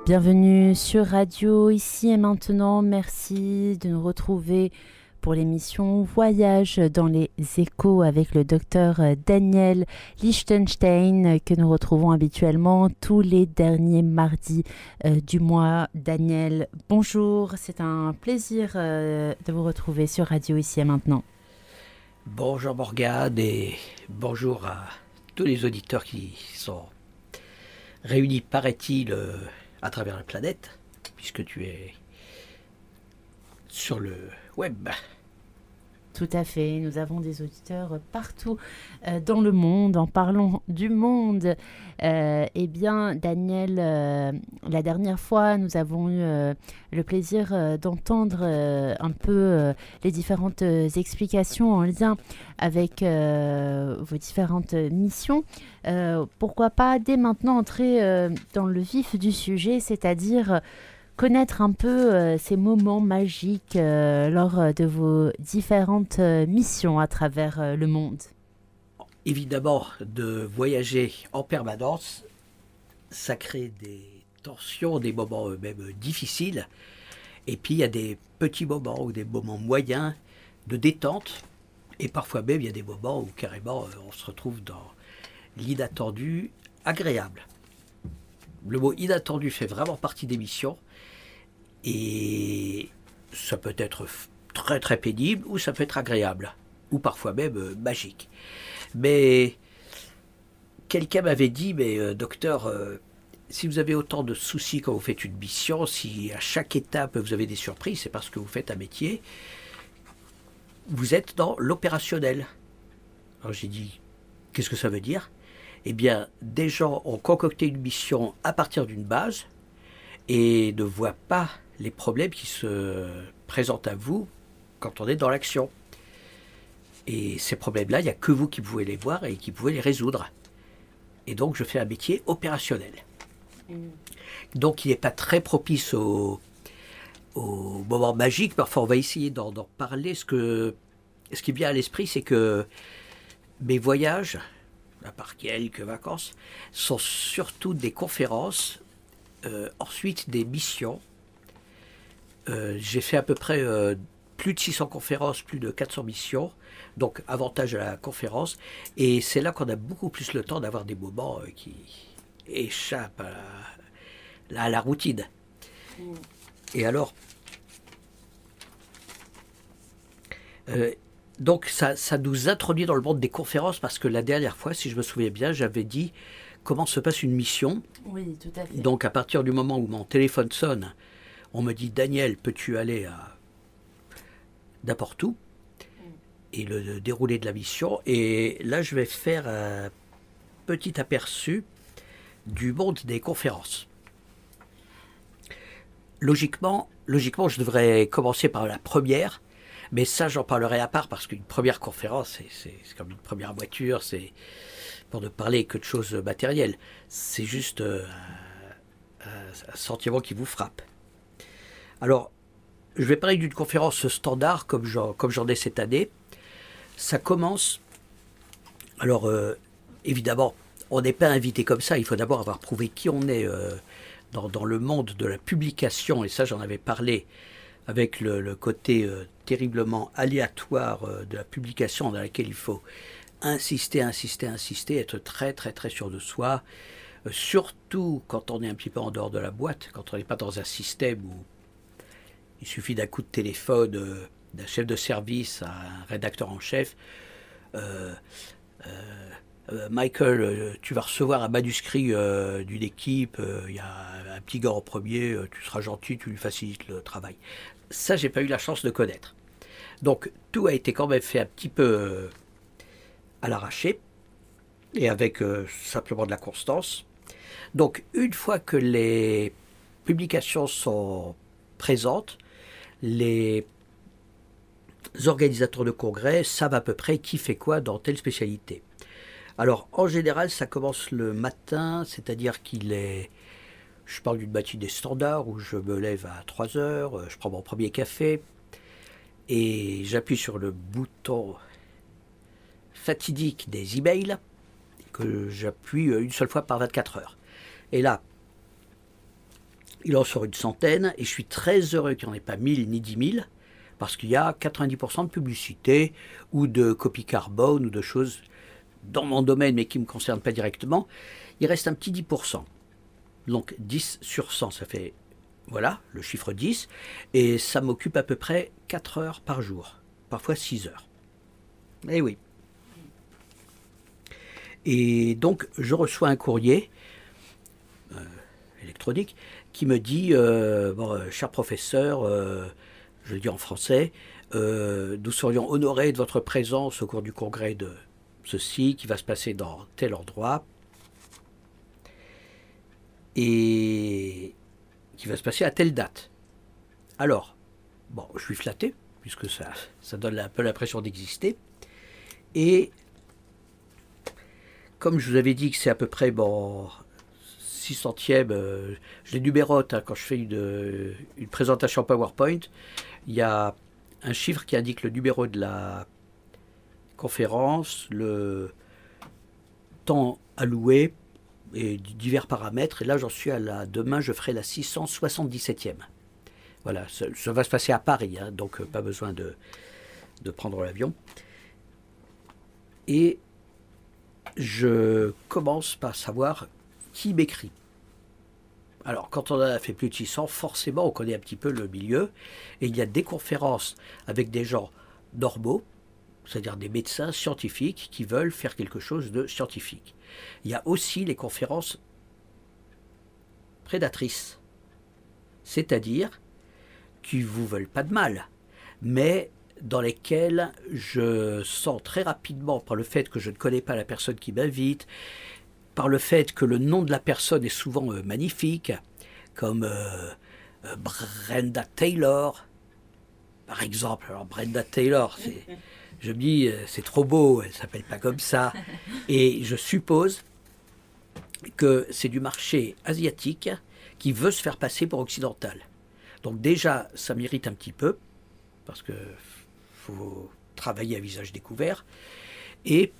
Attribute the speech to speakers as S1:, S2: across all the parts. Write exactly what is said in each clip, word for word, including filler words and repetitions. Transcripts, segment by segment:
S1: Bienvenue sur Radio Ici et Maintenant. Merci de nous retrouver pour l'émission Voyage dans les échos avec le docteur Daniel Lichtenstein que nous retrouvons habituellement tous les derniers mardis euh, du mois. Daniel, bonjour, c'est un plaisir euh, de vous retrouver sur Radio Ici et Maintenant.
S2: Bonjour Morgane et bonjour à tous les auditeurs qui sont réunis, paraît-il, euh, à travers la planète, puisque tu es sur le web.
S1: Tout à fait, nous avons des auditeurs partout euh, dans le monde. En parlant du monde, euh, eh bien, Daniel, euh, la dernière fois, nous avons eu euh, le plaisir euh, d'entendre euh, un peu euh, les différentes euh, explications en lien avec euh, vos différentes missions. Euh, pourquoi pas dès maintenant entrer euh, dans le vif du sujet, c'est-à-dire connaître un peu euh, ces moments magiques euh, lors euh, de vos différentes euh, missions à travers euh, le monde.
S2: Évidemment, de voyager en permanence, ça crée des tensions, des moments euh, même difficiles. Et puis il y a des petits moments ou des moments moyens de détente. Et parfois même, il y a des moments où carrément euh, on se retrouve dans l'inattendu agréable. Le mot inattendu fait vraiment partie des missions. Et ça peut être très très pénible ou ça peut être agréable, ou parfois même euh, magique. Mais quelqu'un m'avait dit, mais euh, docteur, euh, si vous avez autant de soucis quand vous faites une mission, si à chaque étape vous avez des surprises, c'est parce que vous faites un métier, vous êtes dans l'opérationnel. Alors j'ai dit, qu'est-ce que ça veut dire? Eh bien, des gens ont concocté une mission à partir d'une base et ne voient pas les problèmes qui se présentent à vous quand on est dans l'action. Et ces problèmes-là, il n'y a que vous qui pouvez les voir et qui pouvez les résoudre. Et donc, je fais un métier opérationnel. Mmh. Donc, il n'est pas très propice au, au moment magique. Parfois, on va essayer d'en, d'en parler. Ce, que, ce qui vient à l'esprit, c'est que mes voyages, à part quelques vacances, sont surtout des conférences, euh, ensuite des missions. Euh, j'ai fait à peu près euh, plus de six cents conférences, plus de quatre cents missions, donc avantage à la conférence. Et c'est là qu'on a beaucoup plus le temps d'avoir des moments euh, qui échappent à la, à la routine. Mmh. Et alors, euh, donc ça, ça nous introduit dans le monde des conférences parce que la dernière fois, si je me souviens bien, j'avais dit comment se passe une mission.
S1: Oui, tout à fait.
S2: Donc à partir du moment où mon téléphone sonne, on me dit, Daniel, peux-tu aller à n'importe où et le, le déroulé de la mission. Et là, je vais faire un petit aperçu du monde des conférences. Logiquement, logiquement, je devrais commencer par la première, mais ça, j'en parlerai à part parce qu'une première conférence, c'est, c'est, c'est comme une première voiture, c'est pour ne parler que de choses matérielles. C'est juste euh, un, un sentiment qui vous frappe. Alors, je vais parler d'une conférence standard comme j'en, comme j'en ai cette année. Ça commence. Alors, euh, évidemment, on n'est pas invité comme ça. Il faut d'abord avoir prouvé qui on est euh, dans, dans le monde de la publication. Et ça, j'en avais parlé avec le, le côté euh, terriblement aléatoire euh, de la publication dans laquelle il faut insister, insister, insister, être très, très, très sûr de soi. Euh, surtout quand on est un petit peu en dehors de la boîte, quand on n'est pas dans un système où il suffit d'un coup de téléphone euh, d'un chef de service à un rédacteur en chef. Euh, euh, euh, Michael, euh, tu vas recevoir un manuscrit euh, d'une équipe, il euh, y a un petit gars en premier, euh, tu seras gentil, tu lui facilites le travail. Ça, j'ai pas eu la chance de connaître. Donc, tout a été quand même fait un petit peu euh, à l'arraché, et avec euh, simplement de la constance. Donc, une fois que les publications sont présentes, les organisateurs de congrès savent à peu près qui fait quoi dans telle spécialité. Alors, en général, ça commence le matin, c'est-à-dire qu'il est... Je parle d'une matinée standard où je me lève à trois heures, je prends mon premier café et j'appuie sur le bouton fatidique des emails que j'appuie une seule fois par vingt-quatre heures. Et là, Il en sort une centaine et je suis très heureux qu'il n'y en ait pas mille ni dix mille parce qu'il y a quatre-vingt-dix pour cent de publicité ou de copie carbone ou de choses dans mon domaine mais qui ne me concernent pas directement. Il reste un petit dix pour cent. Donc dix sur cent, ça fait, voilà, le chiffre dix. Et ça m'occupe à peu près quatre heures par jour, parfois six heures. Eh oui. Et donc je reçois un courrier euh, électronique qui me dit, euh, bon, euh, cher professeur, euh, je le dis en français, euh, nous serions honorés de votre présence au cours du congrès de ceci qui va se passer dans tel endroit et qui va se passer à telle date. Alors, bon, je suis flatté, puisque ça, ça donne un peu l'impression d'exister. Et comme je vous avais dit que c'est à peu près, bon, six centièmes, euh, je les numérote hein, quand je fais une, une présentation PowerPoint, il y a un chiffre qui indique le numéro de la conférence, le temps alloué et divers paramètres. Et là, j'en suis à la... Demain, je ferai la six cent soixante-dix-septième. Voilà, ça, ça va se passer à Paris, hein, donc euh, pas besoin de, de prendre l'avion. Et je commence par savoir qui m'écrit. Alors, quand on en a fait plus de six cents, forcément, on connaît un petit peu le milieu. Et il y a des conférences avec des gens normaux, c'est-à-dire des médecins scientifiques qui veulent faire quelque chose de scientifique. Il y a aussi les conférences prédatrices, c'est-à-dire qui ne vous veulent pas de mal, mais dans lesquelles je sens très rapidement, par le fait que je ne connais pas la personne qui m'invite, par le fait que le nom de la personne est souvent euh, magnifique, comme euh, euh, Brenda Taylor, par exemple. Alors Brenda Taylor, c'est... Je me dis, c'est trop beau, elle ne s'appelle pas comme ça. Et je suppose que c'est du marché asiatique qui veut se faire passer pour occidental. Donc déjà, ça m'irrite un petit peu, parce qu'il faut travailler à visage découvert. Et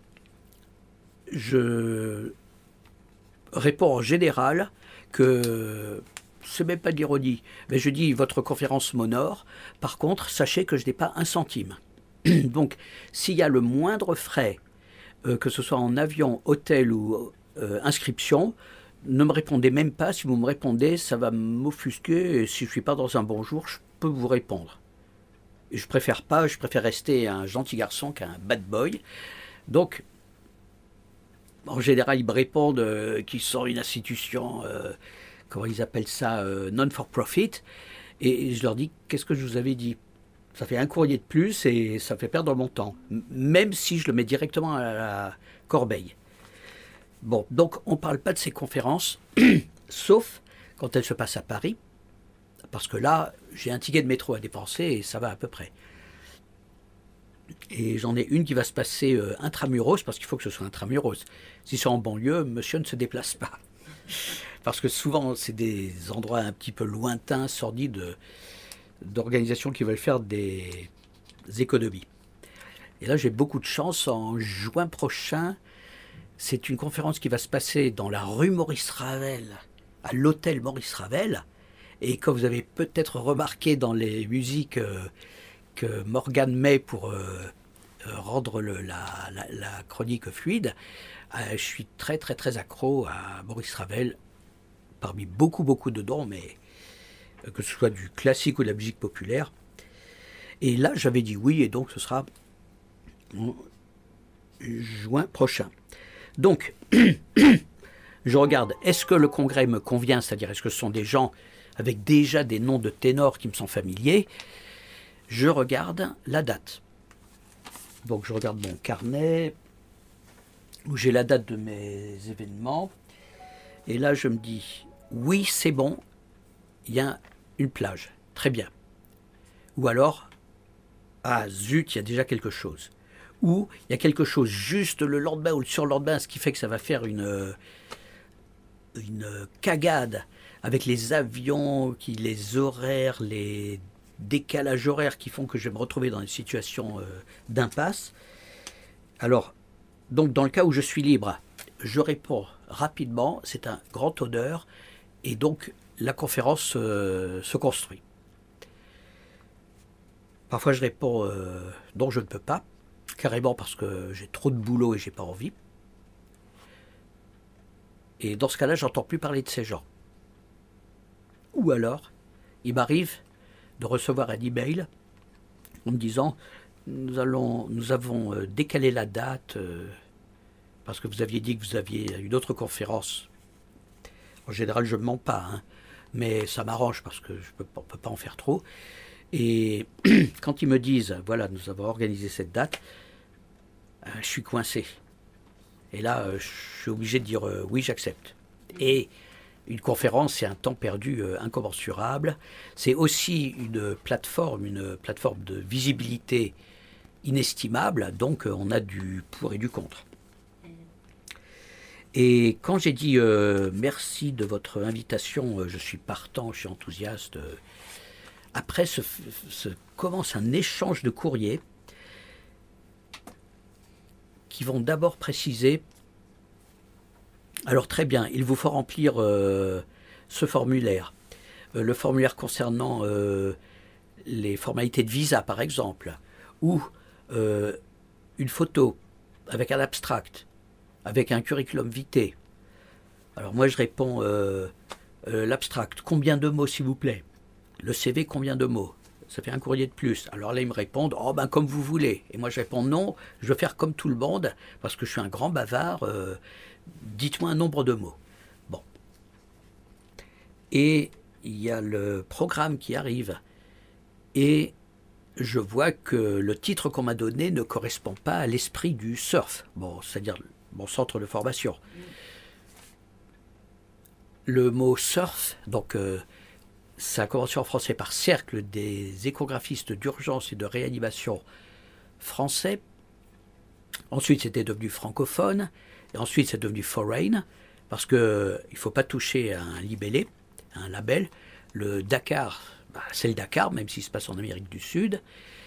S2: je réponds en général que ce n'est même pas de l'ironie, mais je dis, votre conférence m'honore. Par contre, sachez que je n'ai pas un centime. Donc, s'il y a le moindre frais, euh, que ce soit en avion, hôtel ou euh, inscription, ne me répondez même pas. Si vous me répondez, ça va m'offusquer. Et si je ne suis pas dans un bon jour, je peux vous répondre. Et je préfère pas, je préfère rester un gentil garçon qu'un bad boy. Donc, en général, ils me répondent euh, qu'ils sont une institution, euh, comment ils appellent ça, euh, non-for-profit. Et je leur dis, qu'est-ce que je vous avais dit ? Ça fait un courrier de plus et ça fait perdre mon temps, même si je le mets directement à la corbeille. Bon, donc on ne parle pas de ces conférences, sauf quand elles se passent à Paris, parce que là, j'ai un ticket de métro à dépenser et ça va à peu près. Et j'en ai une qui va se passer euh, intramuros, parce qu'il faut que ce soit intramuros. Si c'est en banlieue, monsieur ne se déplace pas. Parce que souvent, c'est des endroits un petit peu lointains, sordides, d'organisations qui veulent faire des économies. Et là, j'ai beaucoup de chance. En juin prochain, c'est une conférence qui va se passer dans la rue Maurice Ravel, à l'hôtel Maurice Ravel. Et comme vous avez peut-être remarqué dans les musiques euh, que Morgane met pour euh, rendre le, la, la, la chronique fluide, euh, je suis très très très accro à Maurice Ravel, parmi beaucoup beaucoup de dons, mais que ce soit du classique ou de la musique populaire. Et là, j'avais dit oui, et donc ce sera en juin prochain. Donc, je regarde, est-ce que le congrès me convient, c'est-à-dire est-ce que ce sont des gens avec déjà des noms de ténors qui me sont familiers? Je regarde la date. Donc, je regarde mon carnet, où j'ai la date de mes événements, et là, je me dis, oui, c'est bon, il y a une plage, très bien. Ou alors, ah zut, il y a déjà quelque chose. Ou il y a quelque chose juste le lendemain ou le surlendemain, ce qui fait que ça va faire une, une cagade avec les avions, qui, les horaires, les décalages horaires qui font que je vais me retrouver dans une situation euh, d'impasse. Alors, donc dans le cas où je suis libre, je réponds rapidement, c'est un grand honneur, et donc la conférence euh, se construit. Parfois je réponds euh, non, je ne peux pas, carrément parce que j'ai trop de boulot et j'ai pas envie. Et dans ce cas-là, j'entends plus parler de ces gens. Ou alors, il m'arrive de recevoir un email en me disant nous allons, nous avons euh, décalé la date euh, parce que vous aviez dit que vous aviez une autre conférence. En général, je ne mens pas, hein, mais ça m'arrange parce que je ne peux, peux pas en faire trop. Et quand ils me disent voilà, nous avons organisé cette date, euh, je suis coincé. Et là, euh, je suis obligé de dire euh, oui, j'accepte. Et une conférence, c'est un temps perdu euh, incommensurable. C'est aussi une plateforme, une plateforme de visibilité inestimable. Donc, euh, on a du pour et du contre. Et quand j'ai dit euh, merci de votre invitation, euh, je suis partant, je suis enthousiaste. Euh, après, se, se commence un échange de courriers qui vont d'abord préciser, alors très bien, il vous faut remplir euh, ce formulaire, euh, le formulaire concernant euh, les formalités de visa par exemple, ou euh, une photo avec un abstract, avec un curriculum vitae. Alors moi je réponds, euh, euh, l'abstract, combien de mots s'il vous plaît? Le C V, combien de mots? Ça fait un courrier de plus. Alors là, ils me répondent, oh ben comme vous voulez. Et moi, je réponds, non, je veux faire comme tout le monde, parce que je suis un grand bavard, euh, dites-moi un nombre de mots. Bon. Et il y a le programme qui arrive, et je vois que le titre qu'on m'a donné ne correspond pas à l'esprit du surf, bon, c'est-à-dire mon centre de formation. Le mot surf, donc... Euh, ça a commencé en français par Cercle des échographistes d'urgence et de réanimation français. Ensuite, c'était devenu francophone. Et ensuite, c'est devenu foreign, parce qu'il ne faut pas toucher à un libellé, à un label. Le Dakar, bah, c'est le Dakar, même s'il se passe en Amérique du Sud.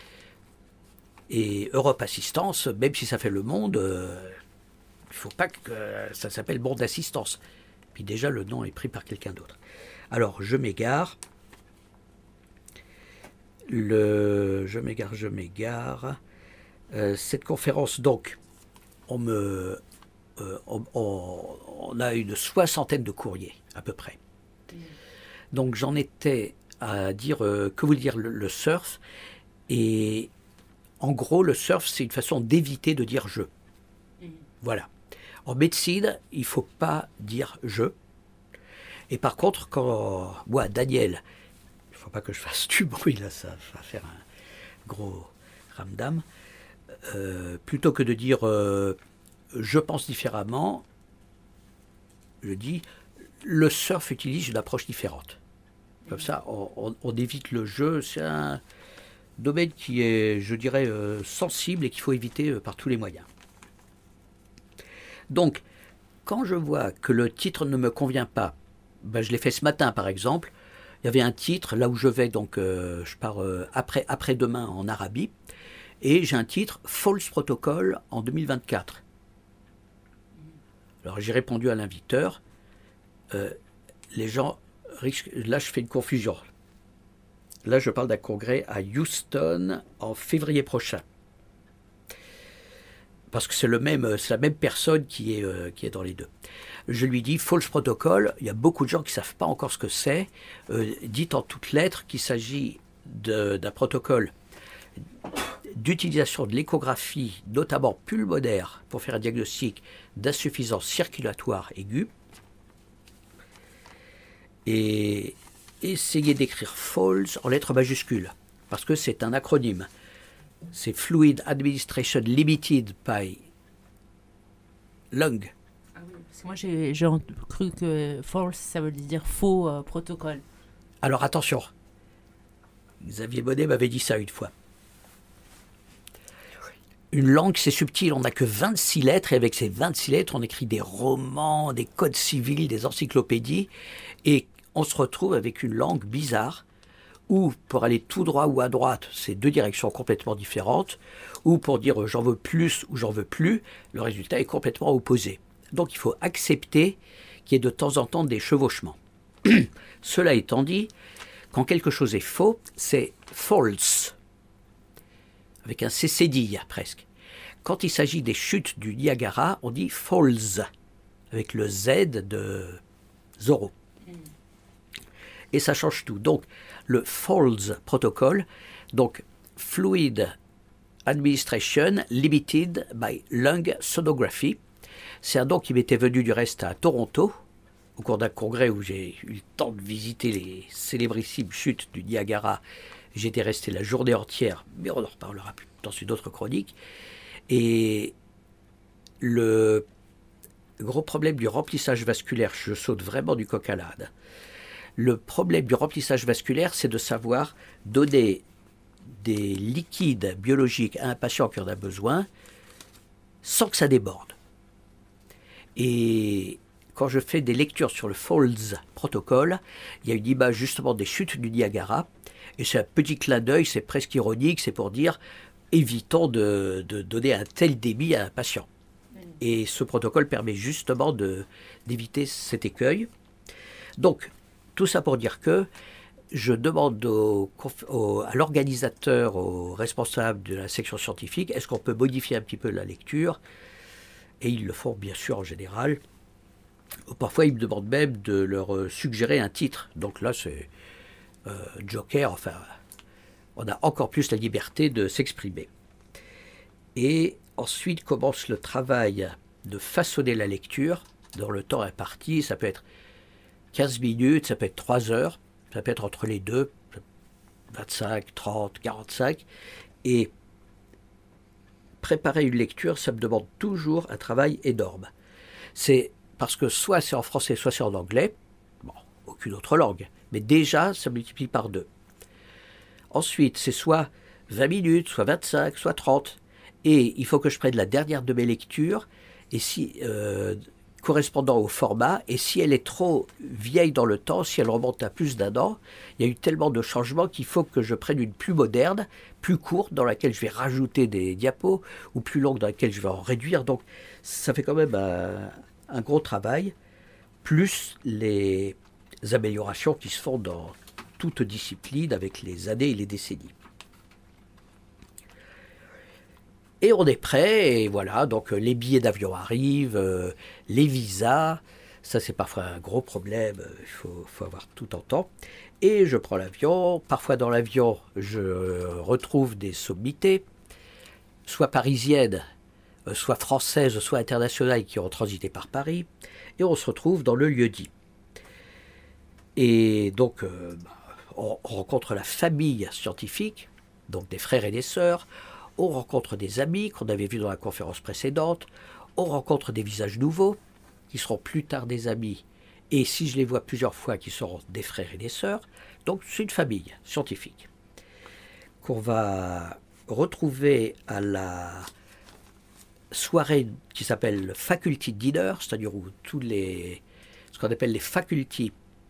S2: Et Europe Assistance, même si ça fait le monde, euh, il ne faut pas que ça s'appelle Monde Assistance. Puis déjà, le nom est pris par quelqu'un d'autre. Alors, je m'égare. Le... Je m'égare, je m'égare. Euh, cette conférence, donc, on, me, euh, on, on, on a une soixantaine de courriers, à peu près. Donc, j'en étais à dire, euh, que veut dire le, le surf. Et en gros, le surf, c'est une façon d'éviter de dire « je ». Voilà. En médecine, il ne faut pas dire « je ». Et par contre, quand moi, Daniel, il ne faut pas que je fasse du bruit, là, ça va faire un gros ramdam, euh, plutôt que de dire euh, je pense différemment, je dis le surf utilise une approche différente. Comme ça, on, on, on évite le jeu. C'est un domaine qui est, je dirais, euh, sensible et qu'il faut éviter euh, par tous les moyens. Donc, quand je vois que le titre ne me convient pas, ben, je l'ai fait ce matin, par exemple. Il y avait un titre, là où je vais, donc euh, je pars euh, après, après-demain en Arabie, et j'ai un titre « False Protocol en deux mille vingt-quatre ». Alors j'ai répondu à l'inviteur, euh, les gens risquent, là je fais une confusion. Là je parle d'un congrès à Houston en février prochain. Parce que c'est le même, c'est la même personne qui est, euh, qui est dans les deux. Je lui dis, false protocol, il y a beaucoup de gens qui ne savent pas encore ce que c'est. Euh, dites en toutes lettres qu'il s'agit d'un protocole d'utilisation de l'échographie, notamment pulmonaire, pour faire un diagnostic d'insuffisance circulatoire aiguë. Et essayez d'écrire false en lettres majuscules, parce que c'est un acronyme. C'est Fluid Administration Limited by Lung.
S1: Ah oui, parce que moi j'ai cru que false ça veut dire faux euh, protocole.
S2: Alors attention, Xavier Bonnet m'avait dit ça une fois. Une langue c'est subtil, on n'a que vingt-six lettres et avec ces vingt-six lettres on écrit des romans, des codes civils, des encyclopédies et on se retrouve avec une langue bizarre. Ou pour aller tout droit ou à droite, c'est deux directions complètement différentes, ou pour dire j'en veux plus ou j'en veux plus, le résultat est complètement opposé. Donc il faut accepter qu'il y ait de temps en temps des chevauchements. Cela étant dit, quand quelque chose est faux, c'est false, avec un cécédille presque. Quand il s'agit des chutes du Niagara, on dit falls, avec le Z de Zorro. Et ça change tout. Donc, le Falls Protocol, donc Fluid Administration Limited by Lung Sonography, c'est un nom qui m'était venu du reste à Toronto, au cours d'un congrès où j'ai eu le temps de visiter les célébrissimes chutes du Niagara. J'étais resté la journée entière, mais on en reparlera plus dans une autre chronique. Et le gros problème du remplissage vasculaire, je saute vraiment du coq à l'âne. Le problème du remplissage vasculaire, c'est de savoir donner des liquides biologiques à un patient qui en a besoin sans que ça déborde. Et quand je fais des lectures sur le Falls Protocol, il y a une image justement des chutes du Niagara, et c'est un petit clin d'œil, c'est presque ironique, c'est pour dire évitons de, de donner un tel débit à un patient. Et ce protocole permet justement de, d'éviter cet écueil. Donc, tout ça pour dire que je demande au, au, à l'organisateur, au responsable de la section scientifique, est-ce qu'on peut modifier un petit peu la lecture? Et ils le font bien sûr en général. Parfois, ils me demandent même de leur suggérer un titre. Donc là, c'est euh, Joker, enfin, on a encore plus la liberté de s'exprimer. Et ensuite commence le travail de façonner la lecture dans le temps imparti. Ça peut être quinze minutes, ça peut être trois heures, ça peut être entre les deux, vingt-cinq, trente, quarante-cinq. Et préparer une lecture, ça me demande toujours un travail énorme. C'est parce que soit c'est en français, soit c'est en anglais, bon, aucune autre langue, mais déjà ça multiplie par deux. Ensuite, c'est soit vingt minutes, soit vingt-cinq, soit trente, et il faut que je prenne la dernière de mes lectures, et si, euh, correspondant au format, et si elle est trop vieille dans le temps, si elle remonte à plus d'un an, il y a eu tellement de changements qu'il faut que je prenne une plus moderne, plus courte, dans laquelle je vais rajouter des diapos, ou plus longue dans laquelle je vais en réduire, donc ça fait quand même un, un gros travail, plus les améliorations qui se font dans toute discipline avec les années et les décennies. Et on est prêt, et voilà, donc les billets d'avion arrivent, euh, les visas, ça c'est parfois un gros problème, il faut, faut avoir tout en temps. Et je prends l'avion, parfois dans l'avion je retrouve des sommités, soit parisiennes, soit françaises, soit internationales qui ont transité par Paris, et on se retrouve dans le lieu-dit. Et donc euh, on rencontre la famille scientifique, donc des frères et des sœurs, on rencontre des amis qu'on avait vus dans la conférence précédente, on rencontre des visages nouveaux, qui seront plus tard des amis, et si je les vois plusieurs fois, qui seront des frères et des sœurs. Donc c'est une famille scientifique qu'on va retrouver à la soirée qui s'appelle le Faculty Dinner, c'est-à-dire où tous les, ce qu'on appelle les faculty,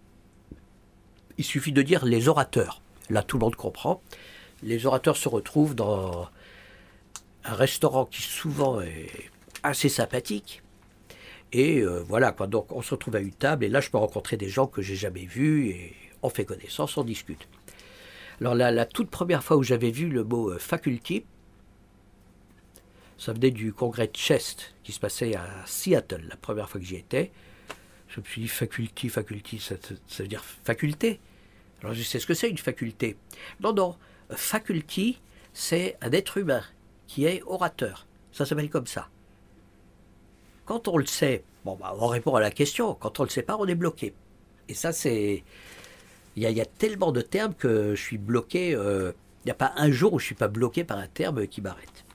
S2: il suffit de dire les orateurs, là tout le monde comprend, les orateurs se retrouvent dans un restaurant qui souvent est assez sympathique. Et euh, voilà, quoi. Donc on se retrouve à une table, et là je peux rencontrer des gens que j'ai jamais vus, et on fait connaissance, on discute. Alors la, la toute première fois où j'avais vu le mot euh, faculty, ça venait du congrès de Chest qui se passait à Seattle, la première fois que j'y étais. Je me suis dit faculty, faculty, ça, ça veut dire faculté. Alors je sais ce que c'est une faculté. Non, non, faculty, c'est un être humain qui est orateur. Ça s'appelle comme ça. Quand on le sait, bon, bah, on répond à la question. Quand on ne le sait pas, on est bloqué. Et ça, c'est... Il y, y a tellement de termes que je suis bloqué. Il euh... n'y a pas un jour où je ne suis pas bloqué par un terme qui m'arrête.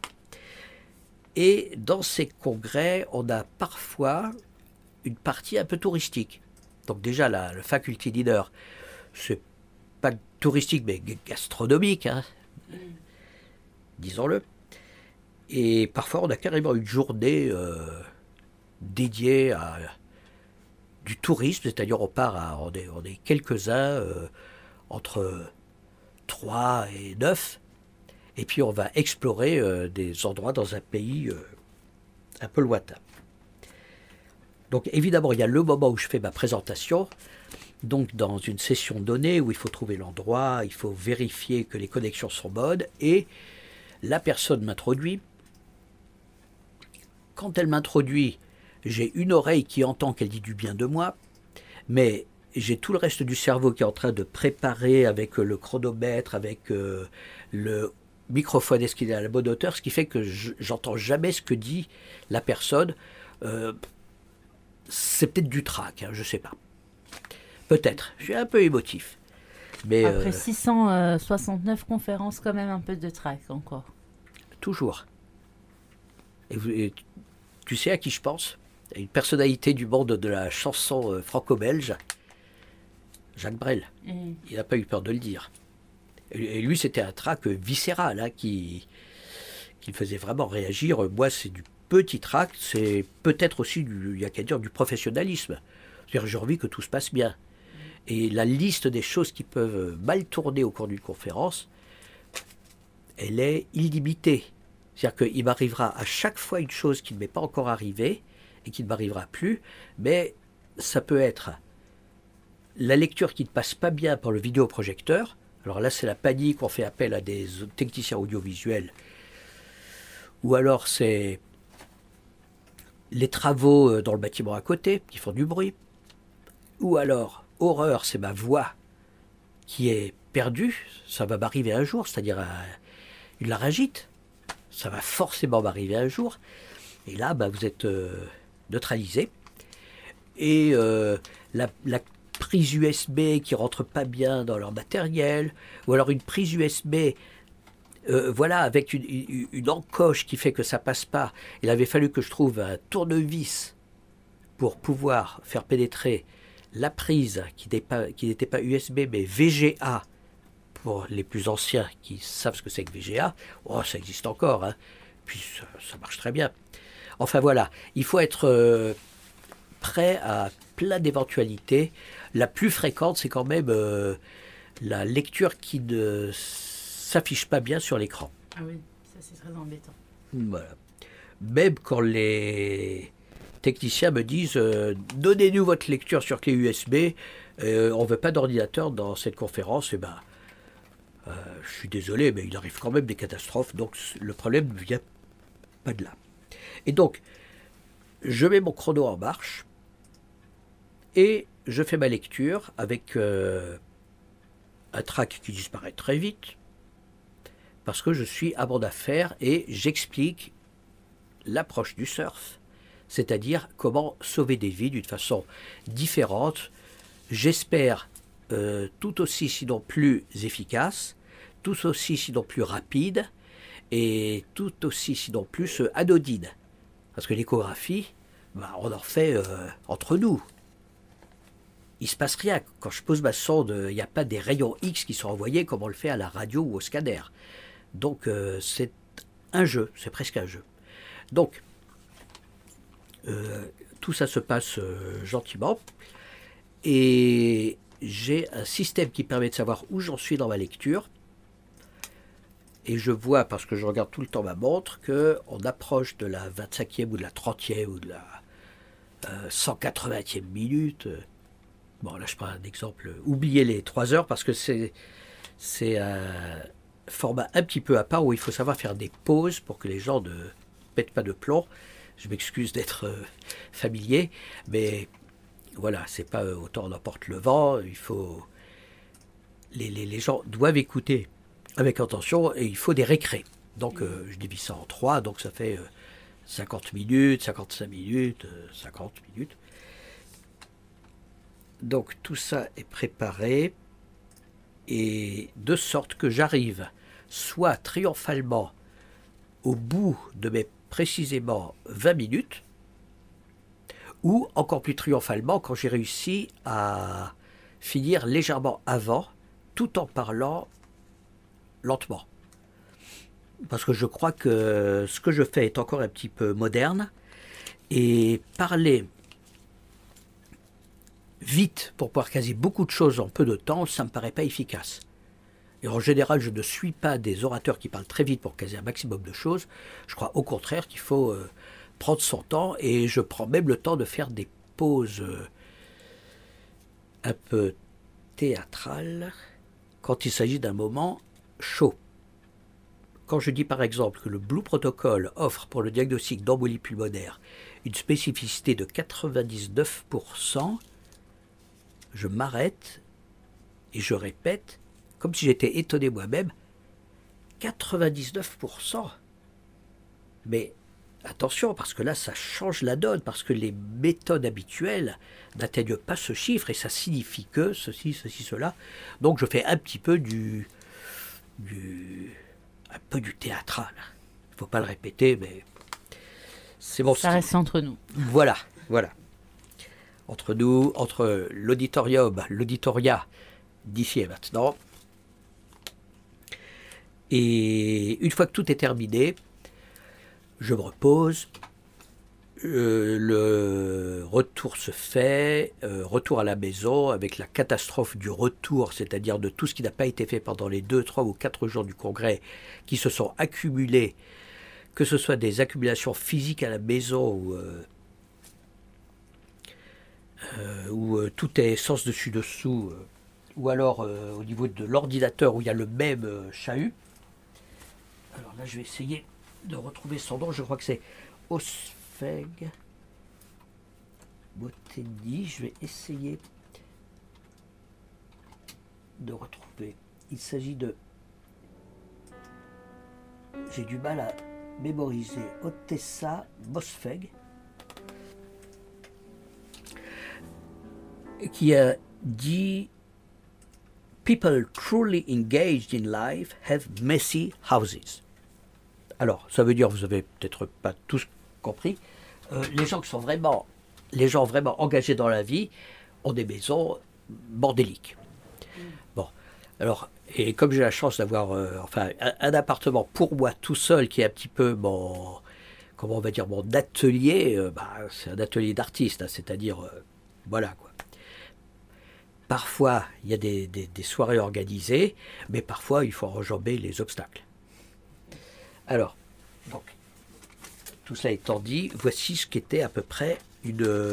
S2: Et dans ces congrès, on a parfois une partie un peu touristique. Donc déjà, la, le Faculty Dinner, c'est pas touristique, mais gastronomique, hein, mmh. disons-le. Et parfois, on a carrément une journée euh, dédiée à du tourisme, c'est-à-dire on part à, on est, on est quelques-uns, euh, entre trois et neuf, et puis on va explorer euh, des endroits dans un pays euh, un peu lointain. Donc évidemment, il y a le moment où je fais ma présentation, Donc dans une session donnée où il faut trouver l'endroit, il faut vérifier que les connexions sont bonnes, et la personne m'introduit. Quand elle m'introduit, j'ai une oreille qui entend qu'elle dit du bien de moi, mais j'ai tout le reste du cerveau qui est en train de préparer avec le chronomètre, avec euh, le microphone, est-ce qu'il est à la bonne hauteur, ce qui fait que je, j'entends jamais ce que dit la personne. Euh, c'est peut-être du trac, hein, je sais pas. Peut-être, je suis un peu émotif. Mais
S1: Après
S2: euh,
S1: six cent soixante-neuf conférences, quand même un peu de trac encore.
S2: toujours. Et, vous, et tu, tu sais à qui je pense? À une personnalité du monde de la chanson euh, franco-belge, Jacques Brel.
S1: Mm.
S2: Il n'a pas eu peur de le dire. Et, et lui, c'était un trac viscéral hein, qui, qui me faisait vraiment réagir. Moi, c'est du petit trac, c'est peut-être aussi, du, il y a qu'à dire, du professionnalisme. C'est-à-dire, j'ai envie que tout se passe bien. Et la liste des choses qui peuvent mal tourner au cours d'une conférence, elle est illimitée. C'est-à-dire qu'il m'arrivera à chaque fois une chose qui ne m'est pas encore arrivée et qui ne m'arrivera plus, mais ça peut être la lecture qui ne passe pas bien pour le vidéoprojecteur. Alors là, c'est la panique, on fait appel à des techniciens audiovisuels. Ou alors, c'est les travaux dans le bâtiment à côté qui font du bruit. Ou alors, horreur, c'est ma voix qui est perdue. Ça va m'arriver un jour, c'est-à-dire une laryngite. Ça va forcément m'arriver un jour. Et là, bah, vous êtes euh, neutralisé. Et euh, la, la prise U S B qui rentre pas bien dans leur matériel, ou alors une prise U S B, euh, voilà, avec une, une, une encoche qui fait que ça passe pas. Il avait fallu que je trouve un tournevis pour pouvoir faire pénétrer la prise qui n'était pas, qui n'était pas U S B mais V G A. Pour les plus anciens qui savent ce que c'est que V G A, oh, ça existe encore, hein. Puis ça, ça marche très bien. Enfin voilà, il faut être euh, prêt à plein d'éventualités. La plus fréquente, c'est quand même euh, la lecture qui ne s'affiche pas bien sur l'écran.
S1: Ah oui, ça c'est très embêtant.
S2: Voilà. Même quand les techniciens me disent euh, donnez-nous votre lecture sur clé U S B, euh, on ne veut pas d'ordinateur dans cette conférence, et ben Euh, je suis désolé, mais il arrive quand même des catastrophes, donc le problème ne vient pas de là. Et donc, je mets mon chrono en marche et je fais ma lecture avec euh, un track qui disparaît très vite, parce que je suis à mon affaire et j'explique l'approche du surf, c'est-à-dire comment sauver des vies d'une façon différente, j'espère euh, tout aussi, sinon plus efficace, tout aussi, sinon plus rapide, et tout aussi, sinon plus euh, anodine. Parce que l'échographie, bah, on en fait euh, entre nous. Il ne se passe rien. Quand je pose ma sonde, il n'y a pas des rayons X qui sont envoyés comme on le fait à la radio ou au scanner. Donc euh, c'est un jeu, c'est presque un jeu. Donc, euh, tout ça se passe euh, gentiment. Et j'ai un système qui permet de savoir où j'en suis dans ma lecture. Et je vois, parce que je regarde tout le temps ma montre, qu'on approche de la vingt-cinquième ou de la trentième ou de la euh, cent quatre-vingtième minute. Bon, là, je prends un exemple. Oubliez les trois heures, parce que c'est, c'est un format un petit peu à part où il faut savoir faire des pauses pour que les gens ne pètent pas de plomb. Je m'excuse d'être euh, familier, mais voilà, c'est pas euh, autant on emporte le vent. Il faut... Les, les, les gens doivent écouter avec attention, et il faut des récrés. Donc euh, je divise ça en trois, donc ça fait euh, cinquante minutes, cinquante-cinq minutes, euh, cinquante minutes. Donc tout ça est préparé, et de sorte que j'arrive soit triomphalement au bout de mes précisément vingt minutes, ou encore plus triomphalement quand j'ai réussi à finir légèrement avant, tout en parlant lentement. Parce que je crois que ce que je fais est encore un petit peu moderne, et parler vite pour pouvoir caser beaucoup de choses en peu de temps, ça ne me paraît pas efficace. Et en général, je ne suis pas des orateurs qui parlent très vite pour caser un maximum de choses. Je crois au contraire qu'il faut euh, prendre son temps, et je prends même le temps de faire des pauses euh, un peu théâtral quand il s'agit d'un moment chaud. Quand je dis par exemple que le Blue Protocol offre pour le diagnostic d'embolie pulmonaire une spécificité de quatre-vingt-dix-neuf pour cent, je m'arrête et je répète, comme si j'étais étonné moi-même, quatre-vingt-dix-neuf pour cent. Mais attention, parce que là, ça change la donne, parce que les méthodes habituelles n'atteignent pas ce chiffre, et ça signifie que ceci, ceci, cela. Donc je fais un petit peu du... du un peu du théâtral. Il ne faut pas le répéter, mais c'est mon
S1: Ça
S2: style.
S1: reste entre nous.
S2: Voilà, voilà. Entre nous, entre l'auditorium, l'auditoria, d'ici et maintenant. Et une fois que tout est terminé, je me repose, euh, le retour se fait, euh, retour à la maison avec la catastrophe du retour, c'est-à-dire de tout ce qui n'a pas été fait pendant les deux, trois ou quatre jours du congrès qui se sont accumulés, que ce soit des accumulations physiques à la maison ou, euh, euh, où euh, tout est sens dessus dessous, euh, ou alors euh, au niveau de l'ordinateur où il y a le même euh, chahut. Alors là, je vais essayer de retrouver son nom. Je crois que c'est Osfeg Botendi. Je vais essayer de retrouver. Il s'agit de... J'ai du mal à mémoriser. Otessa Bosfeg, qui a dit People truly engaged in life have messy houses. Alors, ça veut dire, vous avez peut-être pas tous compris, euh, les gens qui sont vraiment, les gens vraiment engagés dans la vie ont des maisons bordéliques. Mm. Bon, alors, et comme j'ai la chance d'avoir, euh, enfin, un, un appartement pour moi tout seul qui est un petit peu mon, comment on va dire, mon atelier, euh, bah, c'est un atelier d'artiste, hein, c'est-à-dire, euh, voilà quoi. Parfois, il y a des, des, des soirées organisées, mais parfois, il faut enjamber les obstacles. Alors, donc, tout cela étant dit, voici ce qu'était à peu près une,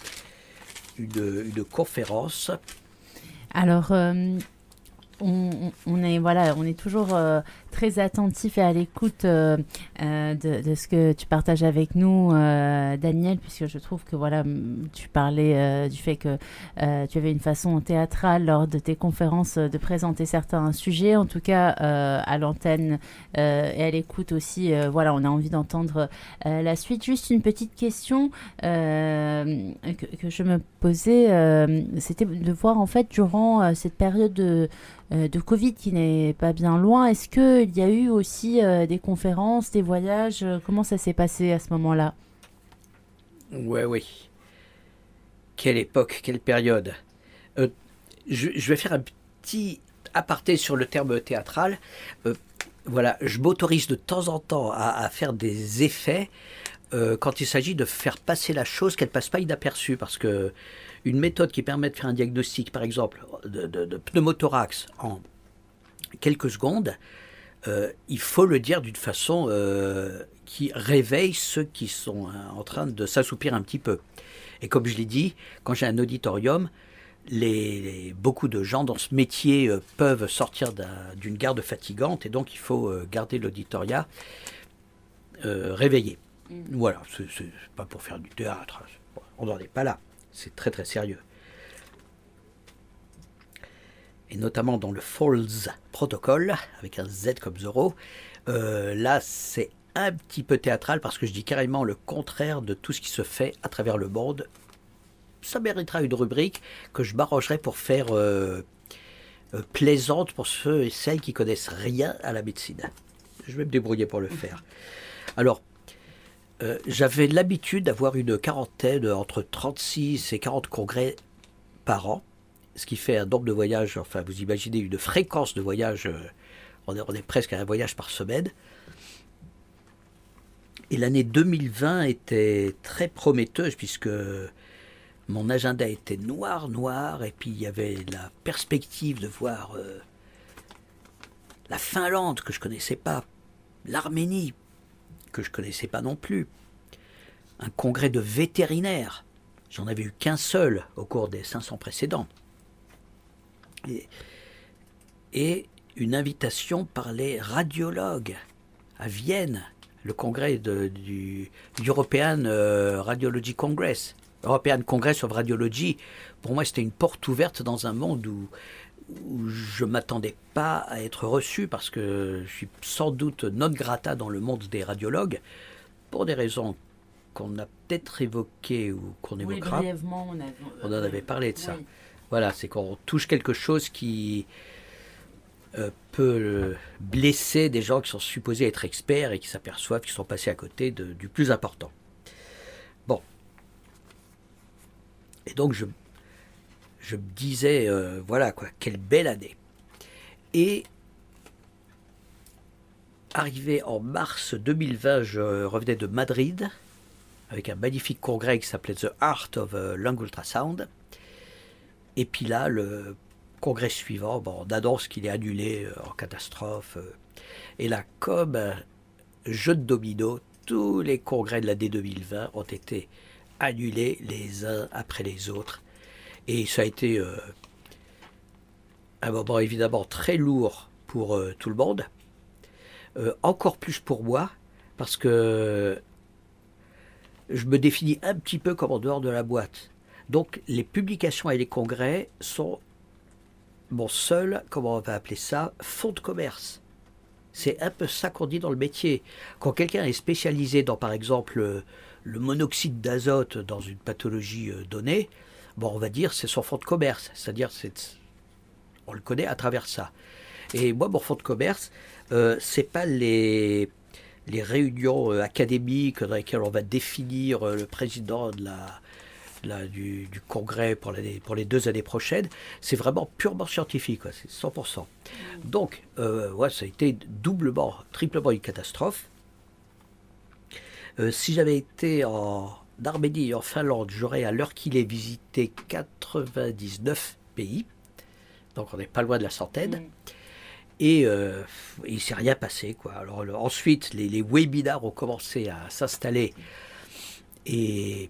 S2: une, une conférence.
S1: Alors, euh, on, on, est, voilà, on est toujours euh, très attentif et à l'écoute euh, euh, de, de ce que tu partages avec nous, euh, Daniel, puisque je trouve que voilà, tu parlais euh, du fait que euh, tu avais une façon théâtrale lors de tes conférences de présenter certains sujets, en tout cas euh, à l'antenne euh, et à l'écoute aussi. Euh, voilà, on a envie d'entendre euh, la suite. Juste une petite question euh, que, que je me posais, euh, c'était de voir en fait durant euh, cette période de de Covid qui n'est pas bien loin. Est-ce qu'il y a eu aussi euh, des conférences, des voyages? Comment ça s'est passé à ce moment-là?
S2: Ouais, oui. Quelle époque, quelle période. Euh, je, je vais faire un petit aparté sur le terme théâtral. Euh, voilà, je m'autorise de temps en temps à, à faire des effets euh, quand il s'agit de faire passer la chose qu'elle ne passe pas inaperçue, parce que une méthode qui permet de faire un diagnostic, par exemple, de, de, de pneumothorax en quelques secondes, euh, il faut le dire d'une façon euh, qui réveille ceux qui sont hein, en train de s'assoupir un petit peu. Et comme je l'ai dit, quand j'ai un auditorium, les, les, beaucoup de gens dans ce métier euh, peuvent sortir d'un, d'une garde fatigante, et donc il faut euh, garder l'auditoria euh, réveillé. Mmh. Voilà, c'est, c'est pas pour faire du théâtre, on n'en est pas là. C'est très très sérieux. Et notamment dans le Falls Protocol, avec un Z comme zéro, euh, là c'est un petit peu théâtral parce que je dis carrément le contraire de tout ce qui se fait à travers le monde. Ça méritera une rubrique que je m'arrangerai pour faire euh, euh, plaisante pour ceux et celles qui connaissent rien à la médecine. Je vais me débrouiller pour le faire. Alors, Euh, j'avais l'habitude d'avoir une quarantaine, entre trente-six et quarante congrès par an, ce qui fait un nombre de voyages, enfin vous imaginez une fréquence de voyages, euh, on, est, on est presque à un voyage par semaine. Et l'année deux mille vingt était très prometteuse puisque mon agenda était noir, noir, et puis il y avait la perspective de voir euh, la Finlande que je ne connaissais pas, l'Arménie, que je ne connaissais pas non plus, un congrès de vétérinaires, j'en avais eu qu'un seul au cours des cinq cents précédents, Et, et une invitation par les radiologues à Vienne, le congrès de, du European euh, Radiology Congress, European Congress of Radiology. Pour moi, c'était une porte ouverte dans un monde où, où je ne m'attendais pas à être reçu, parce que je suis sans doute non grata dans le monde des radiologues, pour des raisons qu'on a peut-être évoquées ou qu'on évoquera.
S1: Oui, brièvement, on, a,
S2: on en avait parlé de ça.
S1: Oui.
S2: Voilà, c'est qu'on touche quelque chose qui euh, peut blesser des gens qui sont supposés être experts et qui s'aperçoivent qu'ils sont passés à côté de, du plus important. Bon. Et donc, je, je me disais, euh, voilà quoi, quelle belle année. Et arrivé en mars deux mille vingt, je revenais de Madrid avec un magnifique congrès qui s'appelait The Art of Lung Ultrasound. Et puis là, le congrès suivant, bon, on annonce qu'il est annulé euh, en catastrophe. Euh, et là, comme un jeu de domino, tous les congrès de l'année deux mille vingt ont été annulés les uns après les autres. Et ça a été euh, un moment évidemment très lourd pour euh, tout le monde. Euh, encore plus pour moi, parce que je me définis un petit peu comme en dehors de la boîte. Donc les publications et les congrès sont mon seul, comment on va appeler ça, fonds de commerce. C'est un peu ça qu'on dit dans le métier. Quand quelqu'un est spécialisé dans, par exemple, le, le monoxyde d'azote dans une pathologie euh, donnée, bon, on va dire c'est son fonds de commerce. C'est-à-dire, c'est, on le connaît à travers ça. Et moi, mon fonds de commerce, euh, c'est pas les, les réunions euh, académiques dans lesquelles on va définir euh, le président de la, la, du, du congrès pour, pour les deux années prochaines. C'est vraiment purement scientifique, quoi, c'est cent pour cent. Donc, euh, ouais, ça a été doublement, triplement une catastrophe. Euh, si j'avais été en Arménie et en Finlande, j'aurais à l'heure qu'il est visité quatre-vingt-dix-neuf pays. Donc on n'est pas loin de la centaine. Mmh. Et euh, il ne s'est rien passé, quoi. Alors le, ensuite, les, les webinars ont commencé à s'installer. Et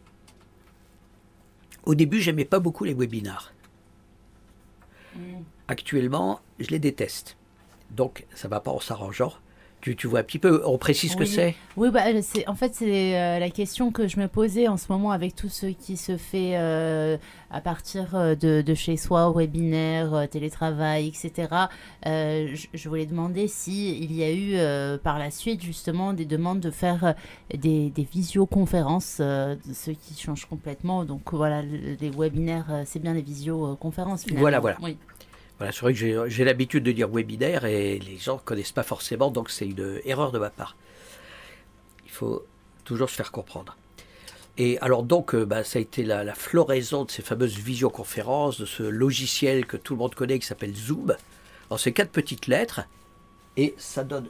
S2: au début, j'aimais pas beaucoup les webinars. Mmh. Actuellement, je les déteste. Donc, ça ne va pas en s'arrangeant. Tu, tu vois un petit peu, on précise ce
S1: oui.
S2: que c'est.
S1: Oui, bah, c'est, en fait, c'est euh, la question que je me posais en ce moment avec tout ce qui se fait euh, à partir de, de chez soi, webinaire, euh, télétravail, et cetera. Euh, je, je voulais demander s'il y a eu euh, par la suite justement des demandes de faire euh, des, des visioconférences, euh, ce qui change complètement. Donc voilà, les webinaires, euh, c'est bien les visioconférences finalement.
S2: Voilà, voilà.
S1: Oui.
S2: Voilà, c'est vrai que j'ai, j'ai l'habitude de dire webinaire et les gens ne connaissent pas forcément, donc c'est une erreur de ma part. Il faut toujours se faire comprendre. Et alors donc, euh, bah, ça a été la, la floraison de ces fameuses visioconférences, de ce logiciel que tout le monde connaît qui s'appelle Zoom. Alors c'est quatre petites lettres et ça donne,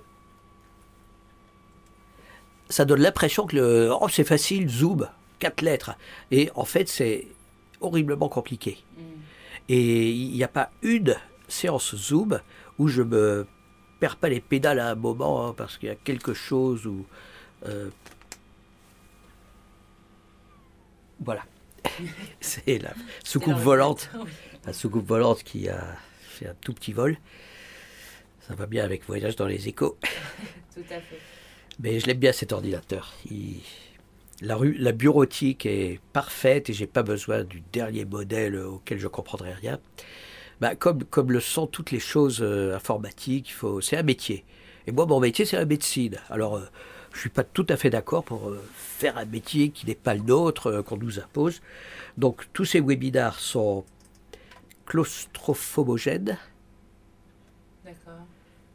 S2: ça donne l'impression que le, oh, c'est facile, Zoom, quatre lettres. Et en fait, c'est horriblement compliqué. Mm. Et il n'y a pas une séance Zoom où je me perds pas les pédales à un moment, hein, parce qu'il y a quelque chose où... Euh, voilà. C'est la soucoupe volante. La soucoupe volante qui a fait un tout petit vol. Ça va bien avec Voyage dans les échos.
S1: Tout à fait.
S2: Mais je l'aime bien cet ordinateur. Il... La, rue, la bureautique est parfaite et j'ai pas besoin du dernier modèle auquel je comprendrai rien. Bah, comme, comme le sont toutes les choses euh, informatiques, il faut, c'est un métier. Et moi, mon métier, c'est la médecine. Alors, euh, je suis pas tout à fait d'accord pour euh, faire un métier qui n'est pas le nôtre, euh, qu'on nous impose. Donc, tous ces webinars sont claustrophobogènes.
S1: D'accord.